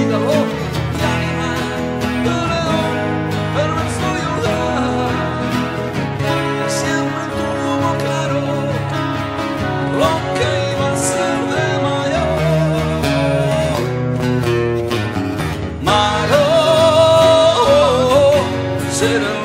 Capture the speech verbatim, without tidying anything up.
ídolo, mi animal, el león, perverso y audaz. Siempre tuvo claro lo que iba a ser de mayor. Mayor será.